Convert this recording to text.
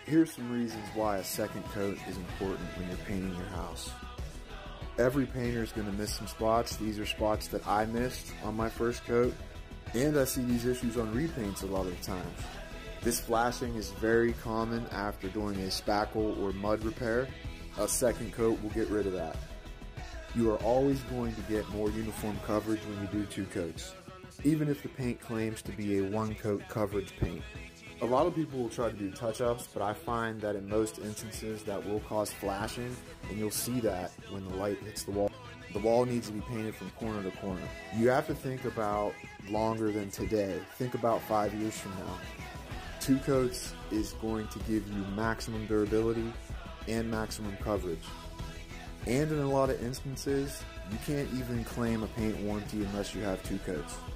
Here's some reasons why a second coat is important when you're painting your house. Every painter is going to miss some spots. These are spots that I missed on my first coat, and I see these issues on repaints a lot of the times. This flashing is very common after doing a spackle or mud repair. A second coat will get rid of that. You are always going to get more uniform coverage when you do two coats, even if the paint claims to be a one coat coverage paint. A lot of people will try to do touch-ups, but I find that in most instances that will cause flashing, and you'll see that when the light hits the wall. The wall needs to be painted from corner to corner. You have to think about longer than today. Think about 5 years from now. Two coats is going to give you maximum durability and maximum coverage. And in a lot of instances, you can't even claim a paint warranty unless you have two coats.